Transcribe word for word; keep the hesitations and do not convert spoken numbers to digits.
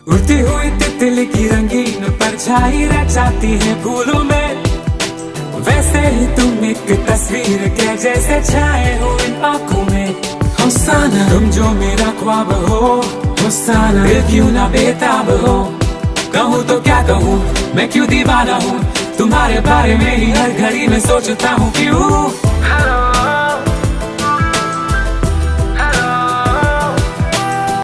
उड़ती हुई तितली की रंगीन परछाई रह जाती है फूलों में, वैसे ही तुम एक तस्वीर के जैसे छाए हो इन आंखों में। हुस्साना तुम जो मेरा ख्वाब हो, हुस्साना दिल क्यों ना बेताब हो। कहूँ तो क्या कहूँ, मैं क्यों दीवाना हूँ, तुम्हारे बारे में ही हर घड़ी में सोचता हूँ क्यों।